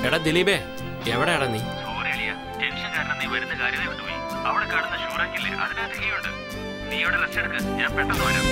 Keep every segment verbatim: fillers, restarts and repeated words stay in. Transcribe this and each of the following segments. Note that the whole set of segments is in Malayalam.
എടാ ദിലീപേ, എവിടെയാടാ നീ? ടെൻഷൻ കാരണം നീ വരുന്ന കാര്യമേ വിട്ടുപോയി. അവിടെ കാണുന്ന ഷൂറാക്കില്ലേ, അതിനകത്ത് കീയുണ്ട്. നീ ഇവിടെ റെസ്റ്റ് എടുക്ക്, ഞാൻ പെട്ടെന്ന് വരാം.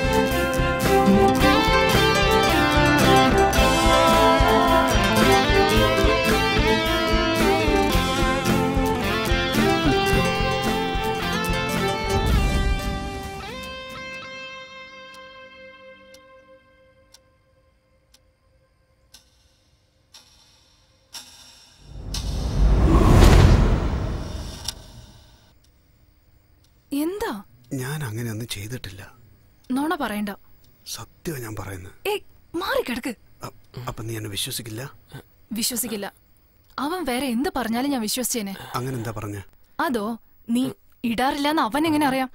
എന്താ? ഞാൻ അങ്ങനെയൊന്നും ചെയ്തിട്ടില്ല. നോണ പറയണ്ട. സത്യമാണ് ഞാൻ പറയുന്നത്. ഏയ് മാറി കിടക്ക്. അപ്പൊ നീ എന്നെ വിശ്വസിക്കില്ല? വിശ്വസിക്കില്ല. അവൻ വേറെ എന്ത് പറഞ്ഞാലും ഞാൻ വിശ്വസിച്ചേനെ. അങ്ങനെ എന്താ പറഞ്ഞ? അതോ നീ ഇടാറില്ലെന്ന് അവൻ എങ്ങനെ അറിയാം?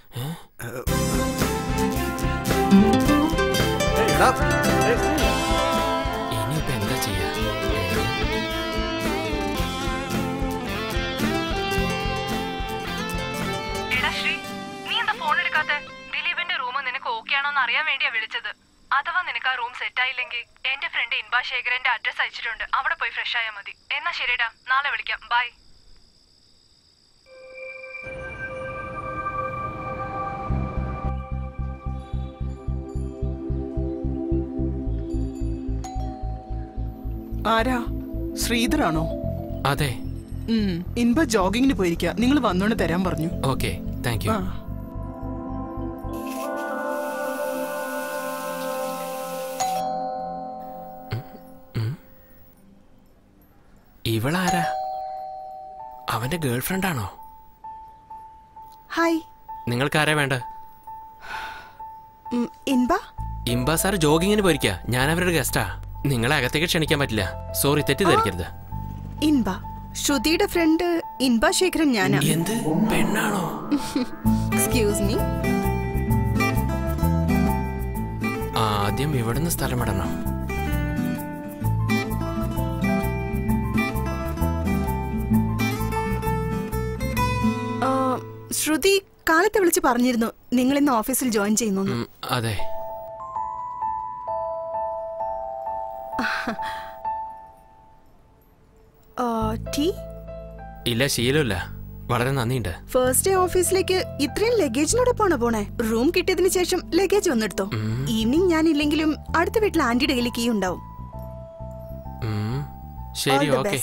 ഇനിയിപ്പോ എന്താ ചെയ്യാ? ദിലീപിന്റെ റൂം നിനക്ക് ഓക്കെ ആണോന്ന് അറിയാൻ വേണ്ടിയാ വിളിച്ചത്. അഥവാ നിനക്ക് ആ റൂം സെറ്റ് ആയില്ലെങ്കിൽ എന്റെ ഫ്രണ്ട് ഇൻബാ ശേഖരന്റെ അഡ്രസ് അയച്ചിട്ടുണ്ട്. അവിടെ പോയി ഫ്രഷ് ആയാൽ മതി. എന്നാ ശരിടാ, നാളെ വിളിക്കാം. ബൈ. ആരാ? ശ്രീധരാണോ? അതെ. ഇൻബ ജോഗിങ്ങിന് പോയിരിക്കാ. നിങ്ങൾ വന്നോണ്ട് തരാൻ പറഞ്ഞു. Okay, thank you. ഇവളാരാ? അവന്റെ ഗേൾഫ്രണ്ട് ആണോ? ഹായ്. നിങ്ങൾക്കാരാ വേണ്ട? ഇൻബ ഇൻബ സാർ ജോഗിങ്ങിന് പോയിരിക്കാ. ഞാൻ അവരുടെ ഗസ്റ്റാ. നിങ്ങളെ അകത്തേക്ക് ക്ഷണിക്കാൻ പറ്റില്ല. സോറി, തെറ്റിദ്ധരിക്കരുത്. ഇൻബ ശ്രുതിയുടെ ഫ്രണ്ട് ഇൻബ ശേഖരൻ ഞാനാ. എന്ത് പെണ്ണാണോ? Excuse me. ആദ്യം ഇവിടുന്ന് സ്ഥലം വിടണം. ശ്രുതി കാലത്തെ വിളിച്ച് പറഞ്ഞിരുന്നു നിങ്ങൾ ഇന്ന് ഓഫീസിൽ ജോയിൻ ചെയ്യുന്നു. അതെ. ടീ? ഇല്ല, ശീലമില്ല. വളരെ നന്ദിയുണ്ട്. ഫസ്റ്റ് ഡേ ഓഫീസിലേക്ക് ഇത്രയും ലഗേജിനോടൊപ്പമാണോ പോണേ? റൂം കിട്ടിയതിനു ശേഷം ലഗേജ് ഒന്നെടുത്തോ. ഈവനിങ് ഞാൻ ഇല്ലെങ്കിലും അടുത്ത വീട്ടിൽ ആന്റിയുടെ കയ്യിൽ കീ ഉണ്ടാവും. ശരി, ഓക്കെ.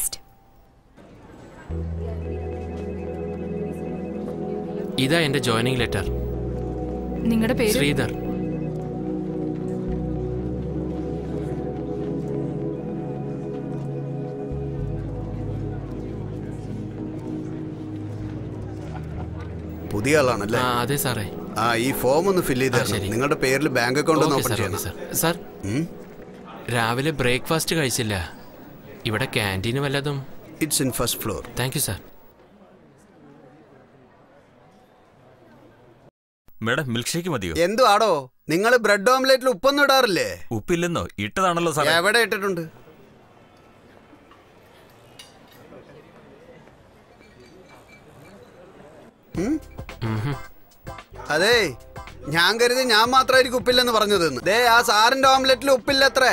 ഇതാ എന്റെ ജോയിനിങ് ലെറ്റർ. നിങ്ങളുടെ പേര്? ശ്രീധർ. പുതിയ ആളാണല്ലേ? അതെ സാറേ. ആ ഈ ഫോം ഒന്ന് ഫില്ല് ചെയ്ത് നിങ്ങളുടെ പേരിൽ ബാങ്ക് അക്കൗണ്ട് ഒന്ന് ഓപ്പൺ ചെയ്യണം. സാർ, രാവിലെ ബ്രേക്ക്ഫാസ്റ്റ് കഴിച്ചില്ല. ഇവിടെ ക്യാൻറ്റീന് വല്ലതും? It's in first floor. Thank you sir. Madam, milk shake മതിയോ? എന്തു ആടോ, നിങ്ങൾ ബ്രെഡ് ഓംലെറ്റിൽ ഉപ്പൊന്നും ഇടാറില്ലേ? ഉപ്പില്ലെന്നോ? ഇട്ടതാണല്ലോ സാർ. എവിടെ ഇട്ടിട്ടുണ്ട്? അതെ, ഞാൻ കരുതി ഞാൻ മാത്രമായിരിക്കും ഉപ്പില്ലെന്ന് പറഞ്ഞത്. ദേ ആ സാറിന്റെ ഓംലെറ്റിൽ ഉപ്പില്ല. എത്രേ?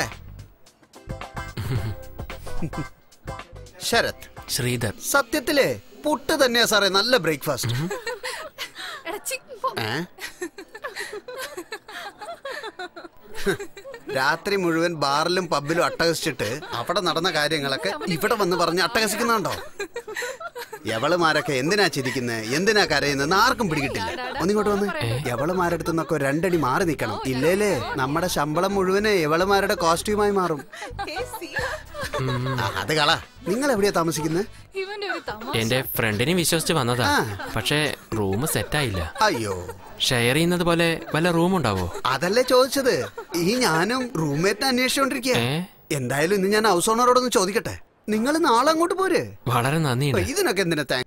ശരത്. ശ്രീധർ. സത്യത്തിലേ പുട്ട് തന്നെയാ സാറേ നല്ല ബ്രേക്ക്ഫാസ്റ്റ്. രാത്രി മുഴുവൻ ബാറിലും പബ്ബിലും അട്ടഹസിച്ചിട്ട് അവിടെ നടന്ന കാര്യങ്ങളൊക്കെ ഇവിടെ വന്ന് പറഞ്ഞ് അട്ടഹസിക്കുന്നുണ്ടോ? എവളുമാരൊക്കെ എന്തിനാ ചിരിക്കുന്നത്, എന്തിനാ കരയുന്നത് ആർക്കും പിടികിട്ടില്ല. ഒന്നിങ്ങോട്ട് വന്ന് എവളുമാരടുത്ത് നിന്നൊക്കെ രണ്ടടി മാറി നിൽക്കണം. ഇല്ലേലേ നമ്മുടെ ശമ്പളം മുഴുവന് എവളുമാരുടെ കോസ്റ്റ്യൂമായി മാറും. അത് കള. നിങ്ങൾ എവിടെയാ താമസിക്കുന്നത്? എന്റെ ഫ്രണ്ടിനെ വിശ്വസിച്ച് വന്നതാ. പക്ഷേ റൂം സെറ്റായില്ല. അയ്യോ, ഷെയർ ചെയ്യുന്നത് പോലെ വല്ല റൂം ഉണ്ടാവോ? അതല്ലേ ചോദിച്ചത്. ഈ ഞാനും റൂംമേറ്റിനെ അന്വേഷിച്ചോണ്ടിരിക്കുക. എന്തായാലും ഇന്ന് ഞാൻ ഹൗസ് ഓണറോടൊന്ന് ചോദിക്കട്ടെ. നിങ്ങൾ നാളെ അങ്ങോട്ട് പോരെ. വളരെ നന്ദിയുണ്ട്. ഇതിനൊക്കെ എന്തിനാ താങ്ക്.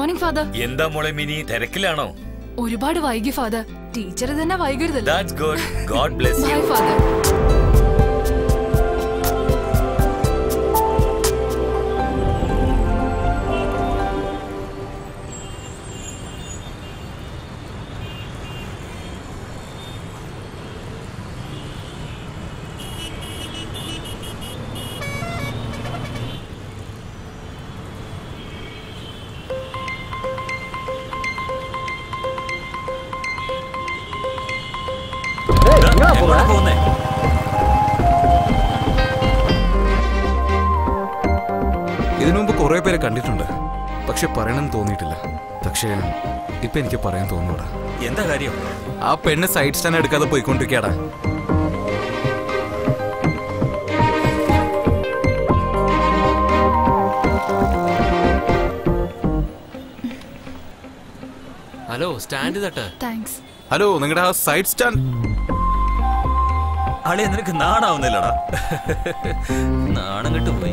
Morning father. എന്താ മോളെ മിനി, തിരക്കിലാണോ? ഒരുപാട് വൈകി ഫാദർ. ടീച്ചർ തന്നെ വൈകരുതല്ലോ. That's good. God bless you. Bye father. ഇതിനു മുമ്പ് കുറെ പേരെ കണ്ടിട്ടുണ്ട്, പക്ഷെ പറയണമെന്ന് തോന്നിയിട്ടില്ല. പക്ഷേ ഇപ്പൊ എനിക്ക് പറയാൻ തോന്നൂടാ. എന്താ കാര്യം? ആ പെണ്ണ് സൈഡ് സ്റ്റാൻഡ് എടുക്കാതെ പോയിക്കൊണ്ടിരിക്കടാ. ഹലോ, സ്റ്റാൻഡ് തട്ട്. താങ്ക്സ്. ഹലോ, നിങ്ങളുടെ ആ സൈഡ് സ്റ്റാൻഡ്. അളിയ നിനക്ക് നാണാവുന്നില്ലടാ. നാണം കെട്ടു പോയി.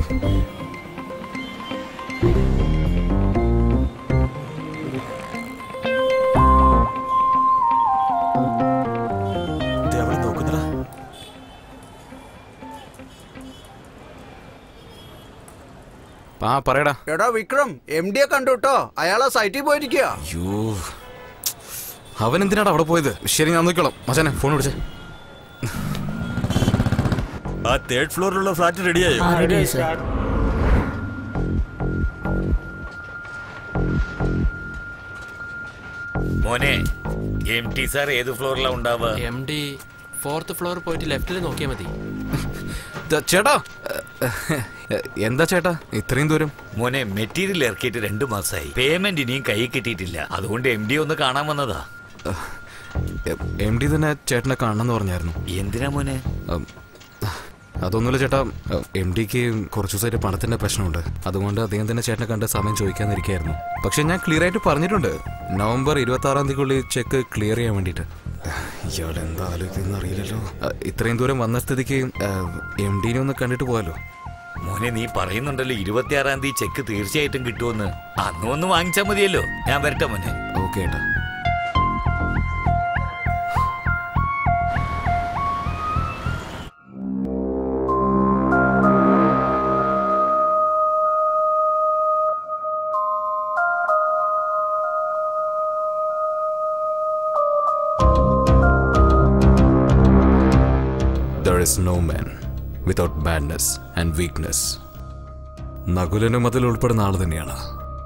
ആ പറയടാ. എടാ വിക്രം, എം ഡിയെ കണ്ടുട്ടോ, അയാളെ സൈറ്റിൽ പോയിരിക്കുക. അയ്യോ, അവൻ എന്തിനാണ് അവിടെ പോയത്? ശരി, ഞാൻ നോക്കിക്കോളാം. മച്ചാനെ ഫോൺ വിളിച്ചേ. ആ തേർഡ് ഫ്ലോറിലുള്ള ഫ്ലാറ്റ് റെഡിയായോ? മോനെ, എം ടി സാർ ഏത് ഫ്ലോറിലാ ഉണ്ടാവുക? എം ഡി ഫോർത്ത് ഫ്ലോർ പോയിട്ട് ലെഫ്റ്റിൽ നോക്കിയാൽ മതി. ചേട്ടാ, എന്താ ചേട്ടാ ഇത്രയും ദൂരം? മോനെ, മെറ്റീരിയൽ ഇറക്കിയിട്ട് രണ്ടു മാസമായി. പേയ്മെന്റ് ഇനിയും കൈ കിട്ടിയിട്ടില്ല. അതുകൊണ്ട് എം ഡി ഒന്ന് കാണാൻ വന്നതാ. എം ഡി തന്നെ ചേട്ടനെ കാണണമെന്ന് പറഞ്ഞായിരുന്നു. എന്തിനാ മോനെ? അതൊന്നുമില്ല ചേട്ടാ, എം ഡിക്ക് കുറച്ചു ദിവസമായിട്ട് പണത്തിന്റെ പ്രശ്നമുണ്ട്. അതുകൊണ്ട് അദ്ദേഹം തന്നെ ചേട്ടനെ കണ്ട് സമയം ചോദിക്കാന്നിരിക്കായിരുന്നു. പക്ഷെ ഞാൻ ക്ലിയർ ആയിട്ട് പറഞ്ഞിട്ടുണ്ട്, നവംബർ ഇരുപത്തി ആറാം തീയതിക്കുള്ളിൽ ചെക്ക് ക്ലിയർ ചെയ്യാൻ വേണ്ടിയിട്ട്. ഇയാൾ എന്താ ആലോചിക്കുന്ന അറിയില്ലല്ലോ. ഇത്രയും ദൂരം വന്ന സ്ഥിതിക്ക് എം ഡിനെ ഒന്ന് കണ്ടിട്ട് പോയാലോ? മോനെ, നീ പറയുന്നുണ്ടല്ലോ ഇരുപത്തിയാറാം തീയതി ചെക്ക് തീർച്ചയായിട്ടും കിട്ടുമെന്ന്. അന്ന് ഒന്ന് വാങ്ങിച്ചാൽ മതിയല്ലോ. ഞാൻ വരട്ടെ മോനെ. ഓക്കെ ഏട്ടാ. There is no man without madness and weakness. നകുലനും അതിൽ ഉൾപ്പെടുന്ന ആൾ തന്നെയാണ്.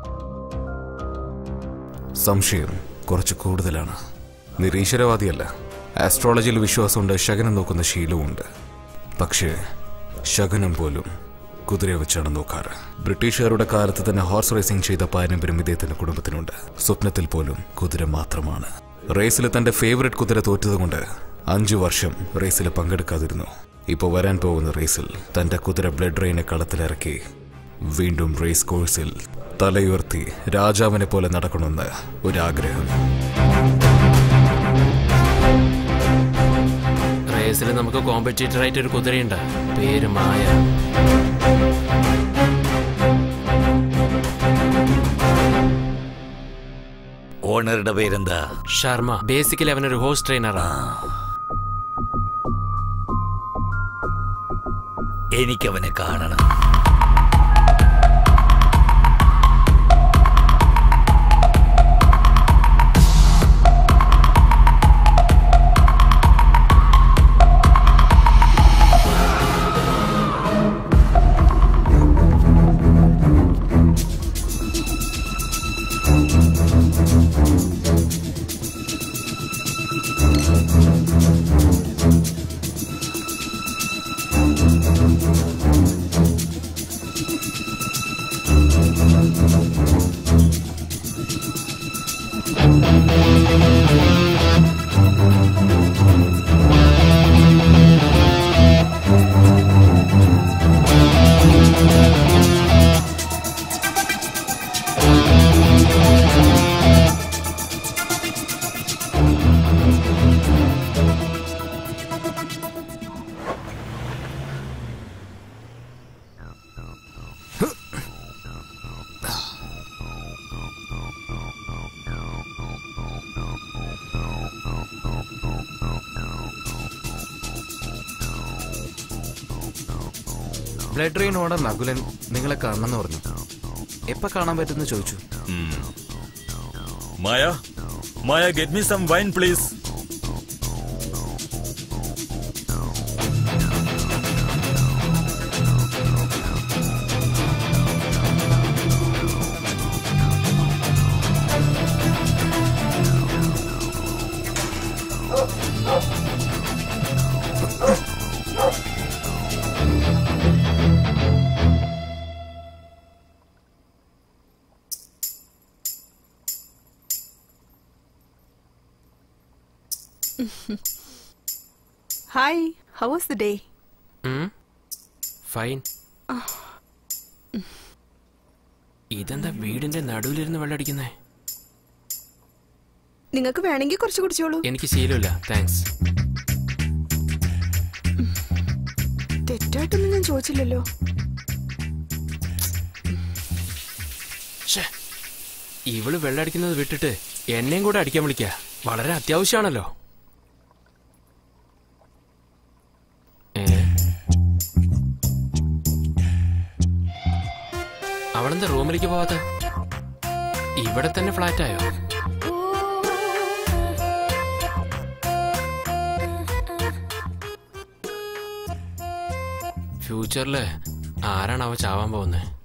സംശയം കുറച്ച് കൂടുതലാണ്. നിരീശ്വരവാദിയല്ല. ആസ്ട്രോളജിയിൽ വിശ്വാസമുണ്ട്, ശകനം നോക്കുന്ന ശീലവുമുണ്ട്. പക്ഷേ ശകനം പോലും കുതിരയെ വെച്ചാണ് നോക്കാറ്. ബ്രിട്ടീഷുകാരുടെ കാലത്ത് തന്നെ ഹോർസ് റേസിംഗ് ചെയ്ത പാരമ്പര്യം ഇദ്ദേഹത്തിന്റെ കുടുംബത്തിനുണ്ട്. സ്വപ്നത്തിൽ പോലും കുതിര മാത്രമാണ്. റേസിൽ തന്റെ ഫേവറേറ്റ് കുതിര തോറ്റതുകൊണ്ട് അഞ്ചു വർഷം റേസിൽ പങ്കെടുക്കാതിരുന്നു. ഇപ്പോൾ വരാൻ പോകുന്ന റേസിൽ തന്റെ കുതിര ബ്ലഡ് റെയിനെ കളത്തിലിറക്കി വീണ്ടും റേസ് കോഴ്സിൽ തലയുയർത്തി രാജാവിനെ പോലെ നടക്കണമെന്ന് ഒരാഗ്രഹം. റേസിൽ നമുക്ക് കോമ്പറ്റീറ്റർ ആയിട്ട് ഒരു കുതിരയുണ്ട്, പേര് മായ. ഓണറുടെ പേരെന്താ? ശർമ്മ. ബേസിക്കലി അവനൊരു ഹോഴ്സ് ട്രെയിനറാ. എനിക്കവനെ കാണണം. ബ്ലഡ് റെയിൻ ഓർഡർ നകുലൻ നിങ്ങളെ കാണണമെന്ന് പറഞ്ഞു. എപ്പോ കാണാൻ പറ്റുമെന്ന് ചോദിച്ചു. Maya Maya get me some wine please. Hi, how was the day? Fine. ഇതെന്താ വീടിന്റെ നടുവിലിരുന്ന് വെള്ളടിക്കുന്നേ? നിങ്ങൾക്ക് വേണമെങ്കിൽ കുറച്ച് കുടിച്ചോളൂ. എനിക്ക് ശീലമില്ല, താങ്ക്സ്. തെറ്റായിട്ടൊന്നും ഞാൻ ചോദിച്ചില്ലല്ലോ. ഇവള് വെള്ളടിക്കുന്നത് വിട്ടിട്ട് എന്നെയും കൂടെ അടിക്കാൻ വിളിക്കുക വളരെ അത്യാവശ്യമാണല്ലോ. അവളെന്താ റൂമിലേക്ക് പോവാത്ത? ഇവിടെ തന്നെ ഫ്ലാറ്റായോ? ഫ്യൂച്ചറില് ആരാണ് അവ ചാവാൻ പോകുന്നത്?